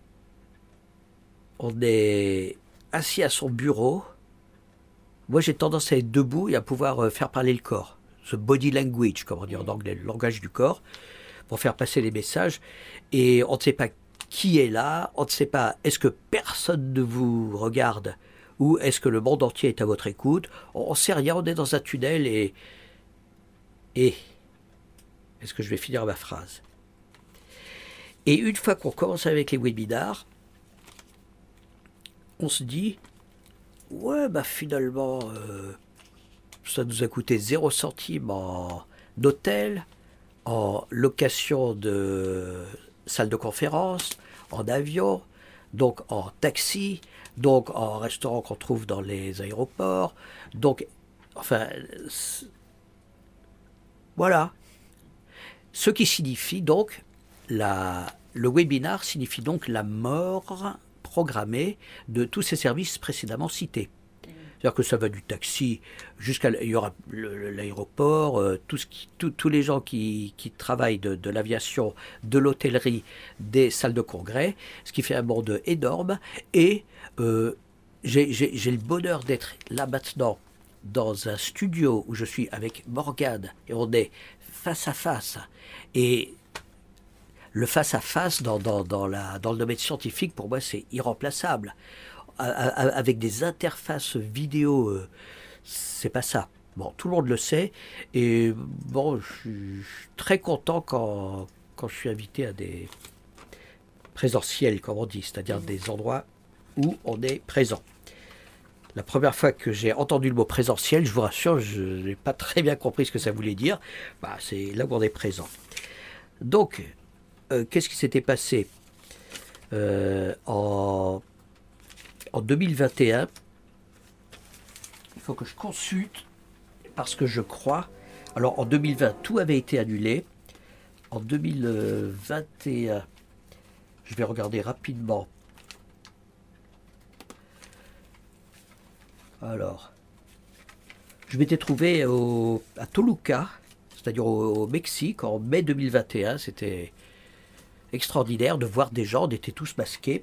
S2: On est assis à son bureau. Moi, j'ai tendance à être debout et à pouvoir euh, faire parler le corps. Ce body language, comme on dit en anglais, le langage du corps, pour faire passer les messages. Et on ne sait pas qui est là, on ne sait pas, est-ce que personne ne vous regarde ou est-ce que le monde entier est à votre écoute. On ne sait rien, on est dans un tunnel et... Et... Est-ce que je vais finir ma phrase? Et une fois qu'on commence avec les webinars, on se dit... Ouais, bah finalement, euh, ça nous a coûté zéro centime en hôtel, en location de salle de conférence, en avion, donc en taxi, donc en restaurant qu'on trouve dans les aéroports. Donc, enfin, voilà. Ce qui signifie donc, la, le webinar signifie donc la mort programmée de tous ces services précédemment cités. C'est-à-dire que ça va du taxi jusqu'à il y aura l'aéroport, euh, tout ce qui, tout, tous les gens qui, qui travaillent de, de l'aviation, de l'hôtellerie, des salles de congrès, ce qui fait un monde énorme. Et euh, j'ai j'ai le bonheur d'être là maintenant dans un studio où je suis avec Morgane et on est face à face. Et le face à face dans, dans, dans, la, dans le domaine scientifique, pour moi, c'est irremplaçable. Avec des interfaces vidéo, euh, c'est pas ça. Bon, tout le monde le sait. Et bon, je suis très content quand, quand je suis invité à des présentiels, comme on dit, c'est-à-dire des endroits où on est présent. La première fois que j'ai entendu le mot présentiel, je vous rassure, je n'ai pas très bien compris ce que ça voulait dire. Bah, c'est là où on est présent. Donc, euh, qu'est-ce qui s'était passé euh, en... En deux mille vingt et un, il faut que je consulte parce que je crois. Alors en deux mille vingt, tout avait été annulé. En deux mille vingt et un, je vais regarder rapidement. Alors, je m'étais trouvé au, à Toluca, c'est-à-dire au, au Mexique, en mai deux mille vingt et un. C'était extraordinaire de voir des gens, on était tous masqués.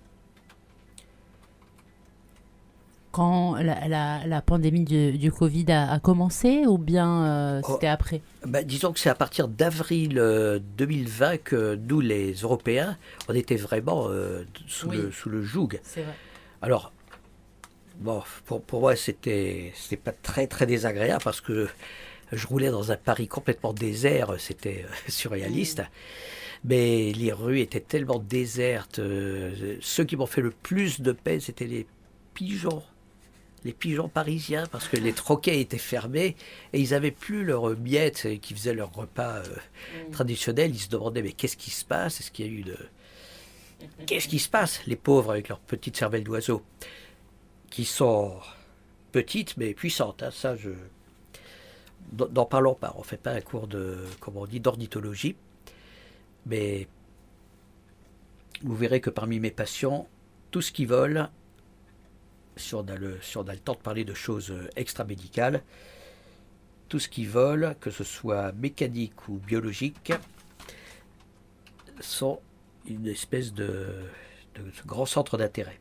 S1: Quand la, la, la pandémie du, du Covid a, a commencé ou bien euh, c'était oh, après
S2: bah, disons que c'est à partir d'avril euh, deux mille vingt que nous, les Européens, on était vraiment euh, sous, oui. le, sous le joug.
S1: C'est vrai.
S2: Alors, bon, pour, pour moi, c'était pas très très désagréable parce que je roulais dans un Paris complètement désert, c'était euh, surréaliste. Mmh. Mais les rues étaient tellement désertes. Euh, ceux qui m'ont fait le plus de peine, c'était les pigeons. Les pigeons parisiens, parce que les troquets étaient fermés et ils n'avaient plus leurs miettes qui faisaient leur repas euh, mmh. traditionnel. Ils se demandaient, mais qu'est-ce qui se passe? Est-ce qu'il y a eu de... Qu'est-ce qui se passe? Les pauvres avec leurs petites cervelles d'oiseaux, qui sont petites mais puissantes. Hein, ça, je... N'en parlons pas. On ne fait pas un cours de, comment on dit, d'ornithologie. Mais vous verrez que parmi mes passions, tout ce qui vole... Si on, a le, si on a le temps de parler de choses extra-médicales, tout ce qui vole, que ce soit mécanique ou biologique, sont une espèce de, de grand centre d'intérêt.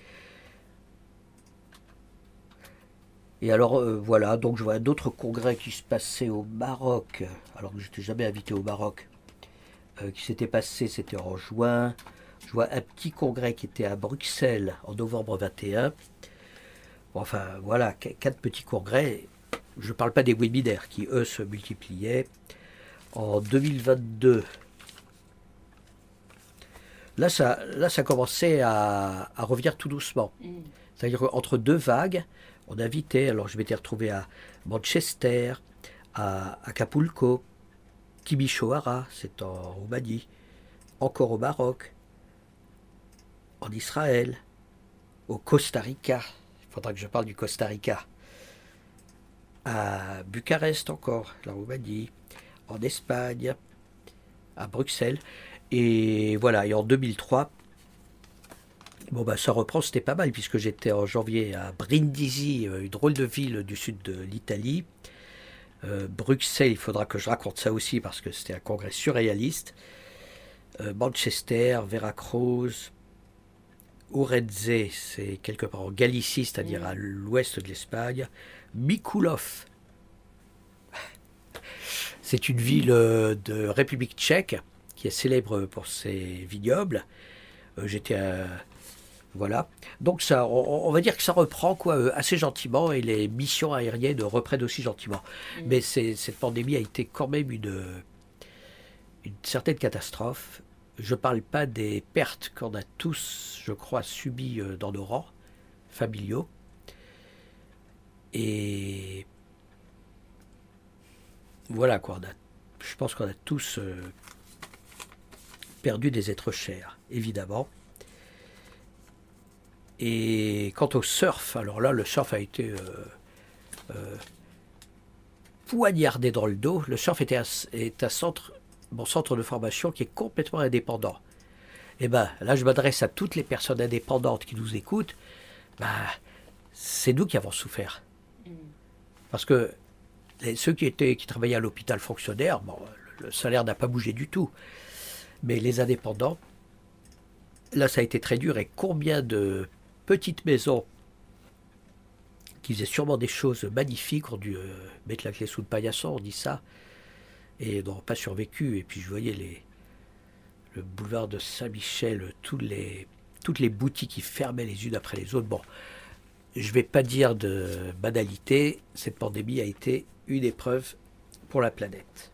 S2: Et alors, euh, voilà, donc je vois d'autres congrès qui se passaient au Maroc, alors que je n'étais jamais invité au Maroc, euh, qui s'était passé, c'était en juin. Je vois un petit congrès qui était à Bruxelles en novembre vingt et un. Bon, enfin, voilà, quatre petits congrès. Je ne parle pas des webinaires qui, eux, se multipliaient. En deux mille vingt-deux, là, ça, là, ça commençait à, à revenir tout doucement. Mm. C'est-à-dire qu'entre deux vagues, on invitait, alors je m'étais retrouvé à Manchester, à Acapulco, Timișoara, c'est en Roumanie, encore au Maroc, en Israël, au Costa Rica, il faudra que je parle du Costa Rica, à Bucarest encore, la Roumanie, en Espagne, à Bruxelles, et voilà, et en deux mille trois, bon bah ça reprend, c'était pas mal, puisque j'étais en janvier à Brindisi, une drôle de ville du sud de l'Italie, euh, Bruxelles, il faudra que je raconte ça aussi, parce que c'était un congrès surréaliste, euh, Manchester, Veracruz, Ourense, c'est quelque part en Galicie, c'est-à-dire à l'ouest de l'Espagne. Mikulov, c'est une ville de République tchèque qui est célèbre pour ses vignobles. Euh, J'étais à... Voilà. Donc ça, on, on va dire que ça reprend quoi, assez gentiment et les missions aériennes reprennent aussi gentiment. Mmh. Mais cette pandémie a été quand même une, une certaine catastrophe. Je ne parle pas des pertes qu'on a tous, je crois, subies dans nos rangs familiaux. Et voilà quoi, on a, je pense qu'on a tous euh, perdu des êtres chers, évidemment. Et quant au surf, alors là, le surf a été euh, euh, poignardé dans le dos. Le surf était un, est un centre, mon centre de formation qui est complètement indépendant. Et bien là, je m'adresse à toutes les personnes indépendantes qui nous écoutent. Ben, c'est nous qui avons souffert. Parce que les, ceux qui, étaient, qui travaillaient à l'hôpital fonctionnaire, bon, le salaire n'a pas bougé du tout. Mais les indépendants, là, ça a été très dur. Et combien de petites maisons qui faisaient sûrement des choses magnifiques ont dû euh, mettre la clé sous le paillasson, on dit ça, et n'ont pas survécu. Et puis je voyais les, le boulevard de Saint-Michel, toutes les, toutes les boutiques qui fermaient les unes après les autres. Bon, je ne vais pas dire de banalité, cette pandémie a été une épreuve pour la planète.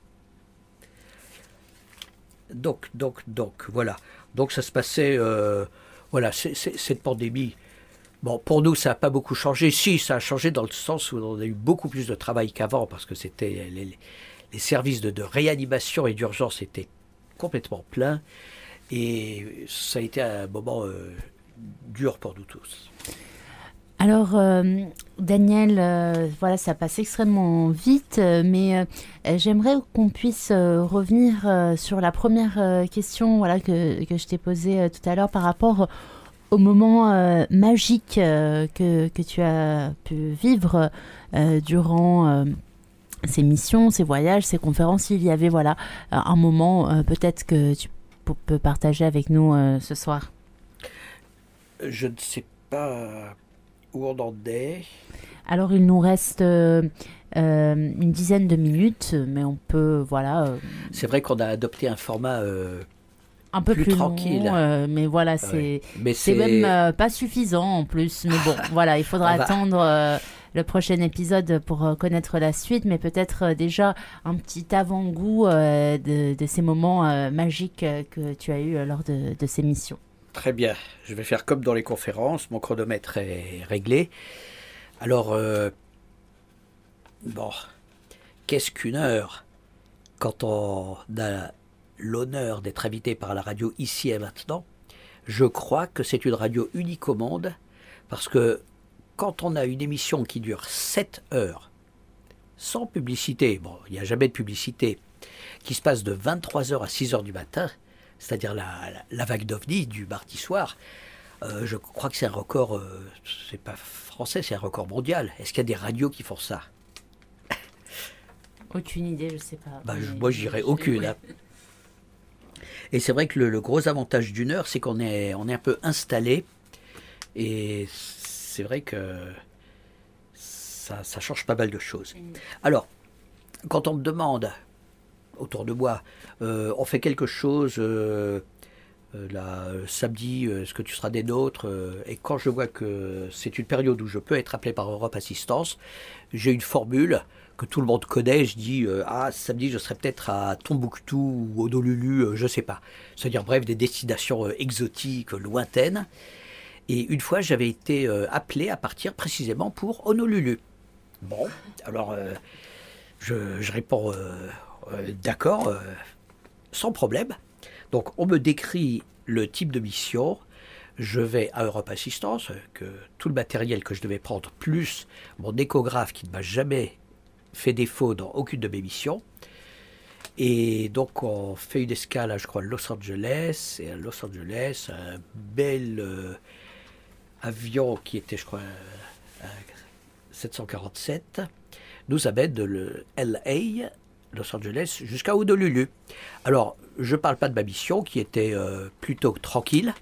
S2: Donc, donc, donc, voilà. Donc ça se passait, euh, voilà, c'est, c'est, cette pandémie, bon, pour nous, ça n'a pas beaucoup changé. Si, ça a changé dans le sens où on a eu beaucoup plus de travail qu'avant, parce que c'était les, les services de, de réanimation et d'urgence étaient complètement pleins, et ça a été un moment euh, dur pour nous tous.
S1: Alors, euh, Daniel, euh, voilà, ça passe extrêmement vite, euh, mais euh, j'aimerais qu'on puisse euh, revenir euh, sur la première euh, question, voilà, que, que je t'ai posée euh, tout à l'heure par rapport au moment euh, magique euh, que, que tu as pu vivre euh, durant euh, ces missions, ces voyages, ces conférences. Il y avait, voilà, un moment euh, peut-être que tu p- peux partager avec nous euh, ce soir.
S2: Je ne sais pas où on en est.
S1: Alors, il nous reste euh, euh, une dizaine de minutes, mais on peut, voilà... Euh,
S2: c'est vrai qu'on a adopté un format euh,
S1: un peu
S2: plus,
S1: plus
S2: tranquille.
S1: long, euh, mais voilà, c'est,
S2: ouais. mais
S1: c'est, c'est même euh, pas suffisant en plus. Mais bon, voilà, il faudra
S2: va...
S1: attendre euh, le prochain épisode pour euh, connaître la suite, mais peut-être euh, déjà un petit avant-goût euh, de, de ces moments euh, magiques euh, que tu as eu euh, lors de, de ces missions.
S2: Très bien, je vais faire comme dans les conférences, mon chronomètre est réglé. Alors, euh, bon, qu'est-ce qu'une heure quand on a l'honneur d'être invité par la radio Ici et Maintenant? Je crois que c'est une radio unique au monde, parce que quand on a une émission qui dure sept heures, sans publicité, bon, il n'y a jamais de publicité, qui se passe de vingt-trois heures à six heures du matin, c'est-à-dire la, la, la vague d'OVNI du mardi soir, euh, je crois que c'est un record, euh, c'est pas français, c'est un record mondial. Est-ce qu'il y a des radios qui font ça?
S1: Aucune idée, je sais pas.
S2: Bah, je, moi, j'irais aucune. Hein. Et c'est vrai que le, le gros avantage d'une heure, c'est qu'on est, on est un peu installé. Et c'est vrai que ça, ça change pas mal de choses. Alors, quand on me demande autour de moi, euh, on fait quelque chose euh, euh, là, samedi, euh, est-ce que tu seras des nôtres euh, Et quand je vois que c'est une période où je peux être appelé par Europe Assistance, j'ai une formule que tout le monde connaît. Je dis euh, ah, samedi je serai peut-être à Tombouctou ou Honolulu, euh, je sais pas. C'est-à-dire bref des destinations euh, exotiques, lointaines. Et une fois j'avais été euh, appelé à partir précisément pour Honolulu. Bon, alors euh, je, je réponds euh, euh, d'accord, euh, sans problème. Donc on me décrit le type de mission. Je vais à Europe Assistance, que tout le matériel que je devais prendre, plus mon échographe qui ne m'a jamais fait défaut dans aucune de mes missions. Et donc on fait une escale, je crois, à Los Angeles. Et à Los Angeles, un bel euh, avion qui était, je crois, un, un sept cent quarante-sept, nous amène de le L A, Los Angeles, jusqu'à Honolulu. Alors, je ne parle pas de ma mission, qui était euh, plutôt tranquille.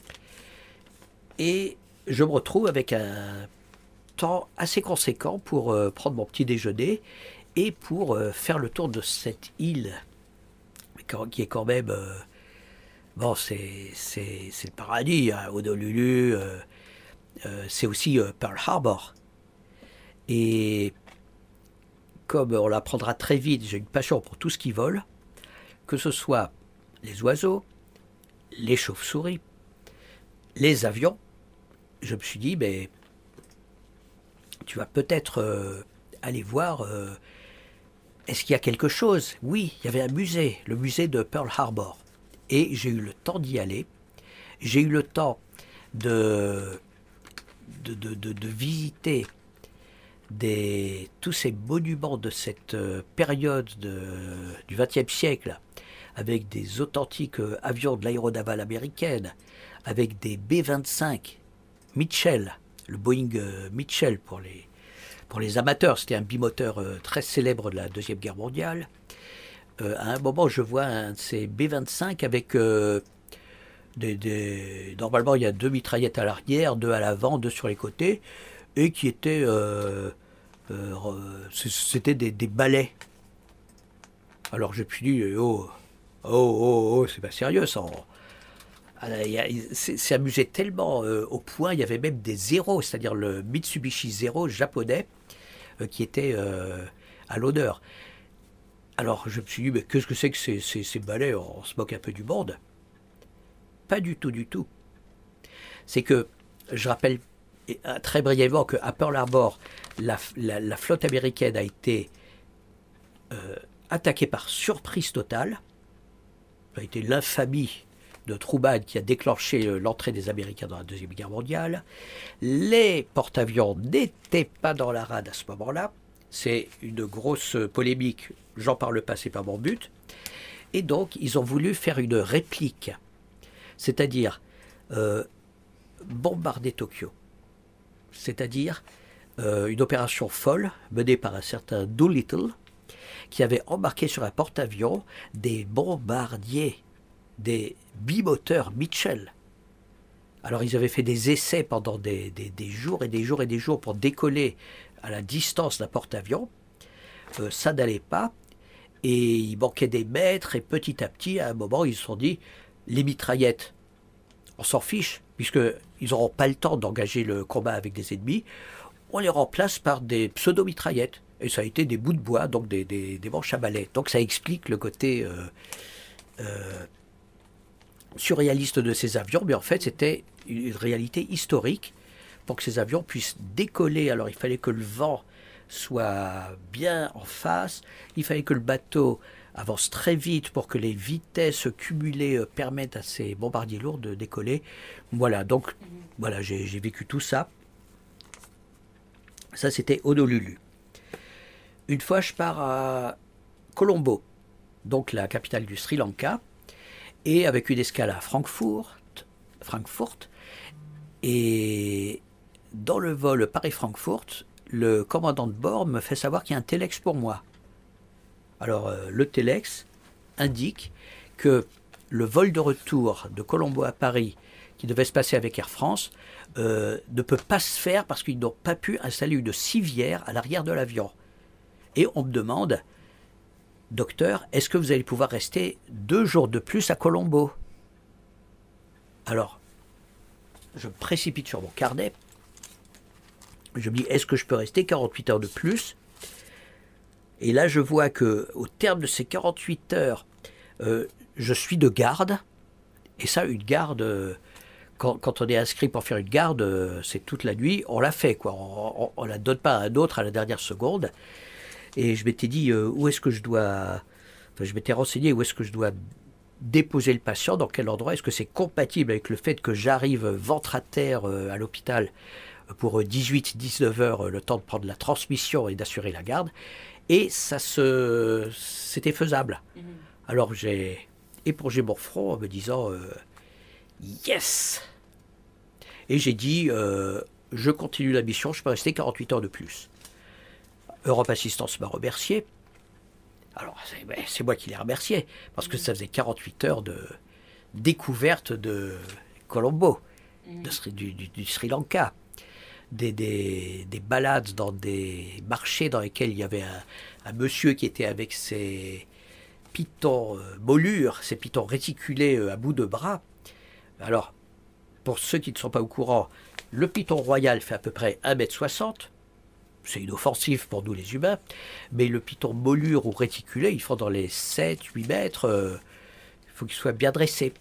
S2: Et je me retrouve avec un temps assez conséquent pour euh, prendre mon petit déjeuner et pour euh, faire le tour de cette île, qui est quand même... Euh, bon, c'est, c'est, c'est le paradis, hein, Honolulu, euh, euh, c'est aussi euh, Pearl Harbor. Et comme on l'apprendra très vite, j'ai une passion pour tout ce qui vole, que ce soit les oiseaux, les chauves-souris, les avions. Je me suis dit, mais tu vas peut-être euh, aller voir, euh, est-ce qu'il y a quelque chose? Oui, il y avait un musée, le musée de Pearl Harbor. Et j'ai eu le temps d'y aller. J'ai eu le temps de, de, de, de, de visiter des, tous ces monuments de cette période de, du vingtième siècle, avec des authentiques avions de l'aéronavale américaine, avec des B vingt-cinq Mitchell, le Boeing Mitchell pour les, pour les amateurs. C'était un bimoteur très célèbre de la Deuxième Guerre mondiale. Euh, à un moment, je vois un de ces B vingt-cinq avec... Euh, des, des... Normalement, il y a deux mitraillettes à l'arrière, deux à l'avant, deux sur les côtés, et qui étaient... Euh, euh, c'était des, des balais. Alors je me suis dit, oh, oh, oh, oh c'est pas sérieux ça. C'est amusé tellement euh, au point, il y avait même des zéros, c'est-à-dire le Mitsubishi Zero japonais euh, qui était euh, à l'honneur. Alors je me suis dit, mais qu'est-ce que c'est que ces, ces, ces balais? On se moque un peu du monde. Pas du tout, du tout. C'est que, je rappelle très brièvement qu'à Pearl Harbor, la, la, la flotte américaine a été euh, attaquée par surprise totale. Ça a été l'infamie de Truman qui a déclenché l'entrée des Américains dans la Deuxième Guerre mondiale. Les porte-avions n'étaient pas dans la rade à ce moment-là. C'est une grosse polémique, j'en parle pas, c'est pas mon but. Et donc, ils ont voulu faire une réplique, c'est-à-dire euh, bombarder Tokyo. C'est-à-dire euh, une opération folle menée par un certain Doolittle qui avait embarqué sur un porte-avions des bombardiers, des bimoteurs Mitchell. Alors ils avaient fait des essais pendant des, des, des jours et des jours et des jours pour décoller à la distance d'un porte-avions. Euh, ça n'allait pas et il manquait des mètres et petit à petit, à un moment, ils se sont dit, les mitraillettes, on s'en fiche, puisqu'ils n'auront pas le temps d'engager le combat avec des ennemis, on les remplace par des pseudo-mitraillettes. Et ça a été des bouts de bois, donc des, des, des manches à balai. Donc ça explique le côté euh, euh, surréaliste de ces avions, mais en fait c'était une réalité historique. Pour que ces avions puissent décoller, alors il fallait que le vent soit bien en face, il fallait que le bateau avance très vite pour que les vitesses cumulées permettent à ces bombardiers lourds de décoller. Voilà, donc voilà, j'ai vécu tout ça. Ça, c'était Honolulu. Une fois, je pars à Colombo, donc la capitale du Sri Lanka, et avec une escale à Francfort, Francfort, et dans le vol Paris-Francfort, le commandant de bord me fait savoir qu'il y a un téléx pour moi. Alors, euh, le téléx indique que le vol de retour de Colombo à Paris, qui devait se passer avec Air France, euh, ne peut pas se faire parce qu'ils n'ont pas pu installer une civière à l'arrière de l'avion. Et on me demande, docteur, est-ce que vous allez pouvoir rester deux jours de plus à Colombo? Alors, je me précipite sur mon carnet. Je me dis, est-ce que je peux rester quarante-huit heures de plus? Et là, je vois qu'au terme de ces quarante-huit heures, euh, je suis de garde. Et ça, une garde, euh, quand, quand on est inscrit pour faire une garde, euh, c'est toute la nuit, on l'a fait, quoi. On ne la donne pas à un autre à la dernière seconde. Et je m'étais dit, euh, où est-ce que je dois... Enfin, je m'étais renseigné où est-ce que je dois déposer le patient, dans quel endroit, est-ce que c'est compatible avec le fait que j'arrive ventre à terre euh, à l'hôpital pour dix-huit dix-neuf heures, euh, le temps de prendre la transmission et d'assurer la garde. Et ça se... c'était faisable. Mmh. Alors j'ai épongé mon front en me disant euh, yes. Et j'ai dit euh, je continue la mission, je peux rester quarante-huit heures de plus. Europe Assistance m'a remercié. Alors c'est moi qui l'ai remercié parce que ça faisait quarante-huit heures de découverte de Colombo, mmh. de, du, du, du Sri Lanka. Des, des, des balades dans des marchés dans lesquels il y avait un, un monsieur qui était avec ses pitons euh, mollures, ses pitons réticulés euh, à bout de bras. Alors, pour ceux qui ne sont pas au courant, le piton royal fait à peu près un mètre soixante. C'est inoffensif pour nous les humains. Mais le piton mollure ou réticulé, ils font dans les sept huit mètres. Euh, il faut qu'il soit bien dressé.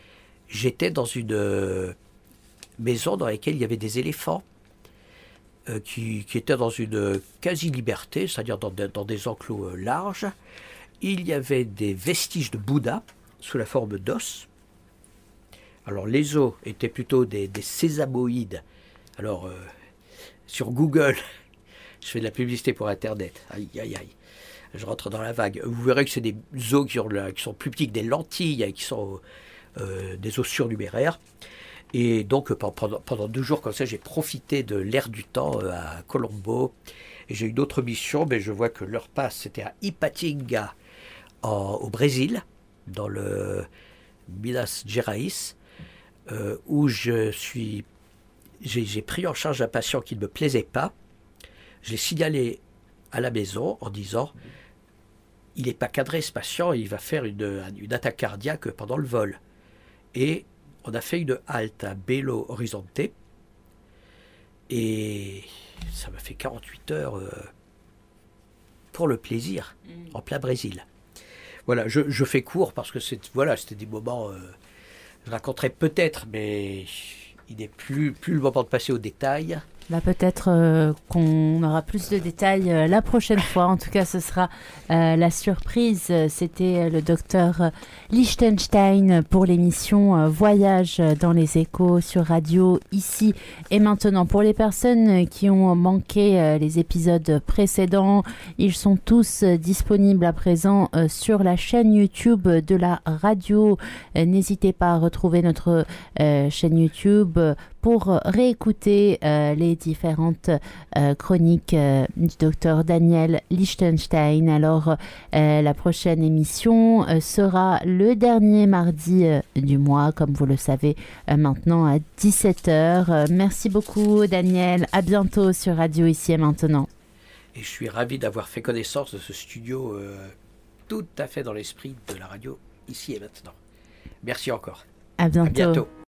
S2: J'étais dans une euh, maison dans laquelle il y avait des éléphants. euh, qui, qui étaient dans une quasi-liberté, c'est-à-dire dans, de, dans des enclos euh, larges. Il y avait des vestiges de Bouddha sous la forme d'os. Alors les os étaient plutôt des, des sésamoïdes. Alors euh, sur Google, je fais de la publicité pour Internet. Aïe, aïe, aïe. Je rentre dans la vague. Vous verrez que c'est des os qui, ont, qui sont plus petits que des lentilles, qui sont euh, des os surnuméraires. Et donc pendant, pendant deux jours comme ça, j'ai profité de l'air du temps euh, à Colombo. Et j'ai eu d'autres missions, mais je vois que l'heure passe. C'était à Ipatinga, en, au Brésil, dans le Minas Gerais, euh, où je suis, j'ai, j'ai pris en charge un patient qui ne me plaisait pas. Je l'ai signalé à la maison en disant « Il n'est pas cadré ce patient, il va faire une, une attaque cardiaque pendant le vol. » Et on a fait une halte à Belo Horizonte. Et ça m'a fait quarante-huit heures euh, pour le plaisir, mmh. en plein Brésil. Voilà, je, je fais court parce que c'est, voilà, c'était des moments... Euh, je raconterai peut-être, mais il n'est plus, plus le moment de passer aux détails.
S1: Bah, peut-être euh, qu'on aura plus de détails euh, la prochaine fois. En tout cas, ce sera euh, la surprise. C'était le docteur Lichtenstein pour l'émission euh, Voyage dans les échos sur radio, ici et maintenant. Pour les personnes qui ont manqué euh, les épisodes précédents, ils sont tous euh, disponibles à présent euh, sur la chaîne YouTube de la radio. Euh, n'hésitez pas à retrouver notre euh, chaîne YouTube pour réécouter euh, les différentes euh, chroniques euh, du docteur Daniel Lichtenstein. Alors, euh, la prochaine émission euh, sera le dernier mardi euh, du mois, comme vous le savez, euh, maintenant à dix-sept heures. Euh, merci beaucoup, Daniel. À bientôt sur Radio Ici et Maintenant.
S2: Et je suis ravi d'avoir fait connaissance de ce studio euh, tout à fait dans l'esprit de la radio Ici et Maintenant. Merci encore.
S1: À bientôt.
S2: À bientôt.